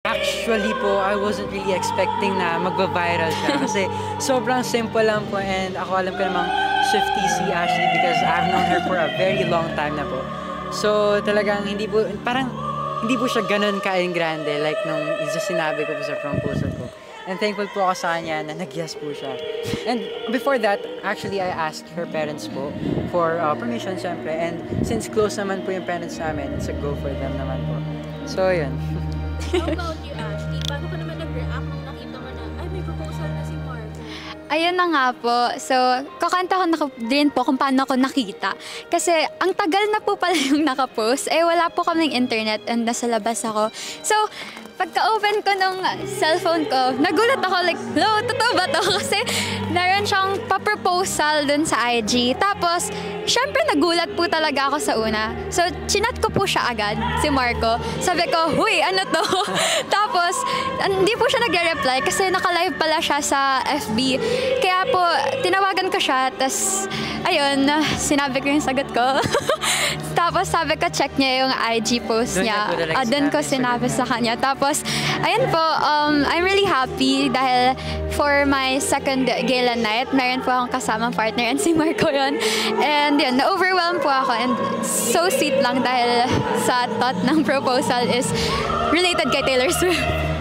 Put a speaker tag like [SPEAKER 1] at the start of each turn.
[SPEAKER 1] Actually po, I wasn't really expecting na magba-viral siya kasi sobrang simple lang po and ako alam ko namang Swiftie si Ashley because I've known her for a very long time na po. So talagang hindi po siya ganun ka-grande like nung sinabi ko po sa proposal ko. And thankful po ako sa kanya na nag-yes po siya. And before that, actually I asked her parents po for permission syempre and since close naman po yung parents namin, it's a go for them naman po. So yun.
[SPEAKER 2] How about you, Ashley? Paano ka naman nag-react nung nakita mo na, ay, may proposal na si Marco?
[SPEAKER 3] Ayun na nga po. So, kakanta ko na din po kung paano ako nakita. Kasi, ang tagal na po pala yung nakapost. Wala po kaming internet and nasa labas ako. So, pagka-open ko ng cellphone ko, nagulat ako like, hello, totoo ba to? Kasi naroon siyang pa-proposal dun sa IG. Tapos, syempre nagulat po talaga ako sa una. So, chinat ko po siya agad, si Marco. Sabi ko, huy, ano to? Tapos, hindi po siya nagre-reply kasi naka-live pala siya sa FB. Kaya po, tinawagan ko siya. Tapos, ayun, sinabi ko yung sagot ko. Tapos, sabi ko, check niya yung IG post niya. Doon ko sinabi sa kanya. Tapos, ayun po, I'm really happy dahil for my second gala night, meron po akong kasamang partner and si Marco yun. And yun, na-overwhelm po ako and so sweet lang dahil sa thought ng proposal is related kay Taylor Swift.